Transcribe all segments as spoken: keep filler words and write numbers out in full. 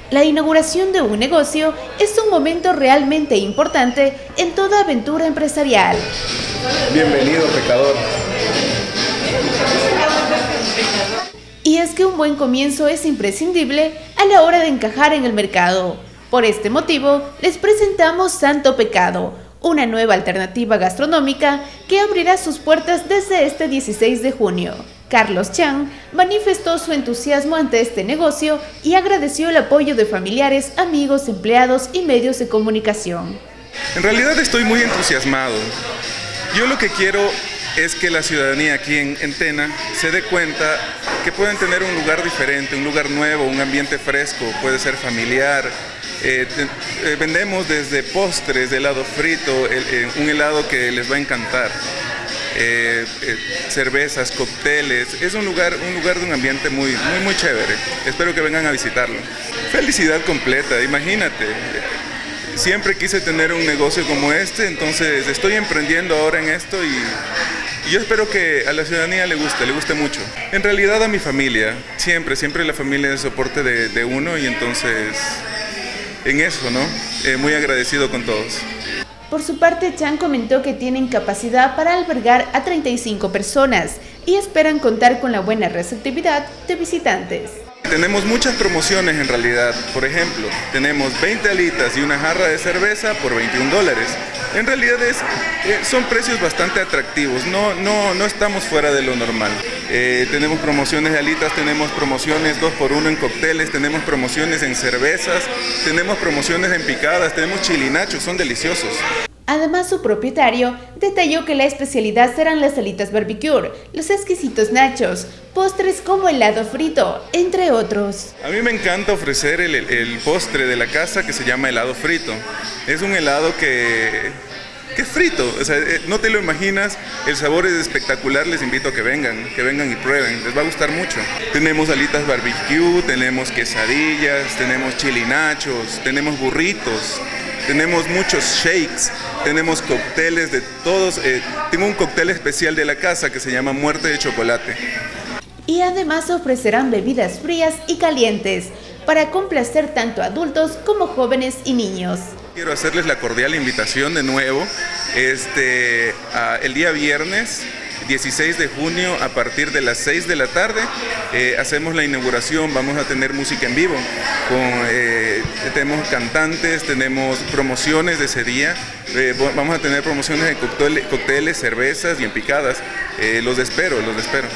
La inauguración de un negocio es un momento realmente importante en toda aventura empresarial. Bienvenido, pecador. Y es que un buen comienzo es imprescindible a la hora de encajar en el mercado. Por este motivo, les presentamos Santo Pecado, una nueva alternativa gastronómica que abrirá sus puertas desde este dieciséis de junio. Carlos Chan manifestó su entusiasmo ante este negocio y agradeció el apoyo de familiares, amigos, empleados y medios de comunicación. En realidad estoy muy entusiasmado. Yo lo que quiero es que la ciudadanía aquí en, en Tena se dé cuenta que pueden tener un lugar diferente, un lugar nuevo, un ambiente fresco, puede ser familiar. Eh, eh, vendemos desde postres, de helado frito, el, eh, un helado que les va a encantar. Eh, eh, cervezas, cócteles, es un lugar, un lugar de un ambiente muy, muy, muy chévere. Espero que vengan a visitarlo. Felicidad completa, imagínate. Siempre quise tener un negocio como este, entonces estoy emprendiendo ahora en esto y, y yo espero que a la ciudadanía le guste, le guste mucho. En realidad a mi familia, siempre, siempre la familia es el soporte de, de uno y entonces en eso, ¿no? Eh, muy agradecido con todos. Por su parte, Chan comentó que tienen capacidad para albergar a treinta y cinco personas y esperan contar con la buena receptividad de visitantes. Tenemos muchas promociones en realidad. Por ejemplo, tenemos veinte alitas y una jarra de cerveza por veintiún dólares. En realidad es, eh, son precios bastante atractivos, no, no, no estamos fuera de lo normal. Eh, tenemos promociones de alitas, tenemos promociones dos por uno en cócteles, tenemos promociones en cervezas, tenemos promociones en picadas, tenemos chilinachos, son deliciosos. Además, su propietario detalló que la especialidad serán las alitas barbecue, los exquisitos nachos, postres como helado frito, entre otros. A mí me encanta ofrecer el, el postre de la casa que se llama helado frito. Es un helado que, que es frito, o sea, no te lo imaginas, el sabor es espectacular, les invito a que vengan, que vengan y prueben, les va a gustar mucho. Tenemos alitas barbecue, tenemos quesadillas, tenemos chilinachos, tenemos burritos. Tenemos muchos shakes, tenemos cócteles de todos. Eh, tengo un cóctel especial de la casa que se llama Muerte de Chocolate. Y además ofrecerán bebidas frías y calientes para complacer tanto adultos como jóvenes y niños. Quiero hacerles la cordial invitación de nuevo este, a, el día viernes dieciséis de junio a partir de las seis de la tarde eh, hacemos la inauguración, vamos a tener música en vivo, con, eh, tenemos cantantes, tenemos promociones de ese día, eh, vamos a tener promociones de cócteles, cócteles cervezas y en picadas, eh, los espero, los espero.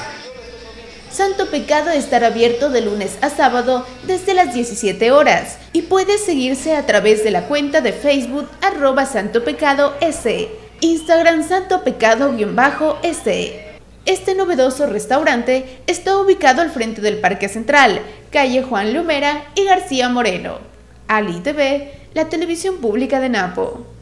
Santo Pecado estará abierto de lunes a sábado desde las diecisiete horas y puede seguirse a través de la cuenta de Facebook arroba Santo Pecado S. Instagram Santo Pecado-S. Este novedoso restaurante está ubicado al frente del Parque Central, calle Juan Lumera y García Moreno. Ali T V, la televisión pública de Napo.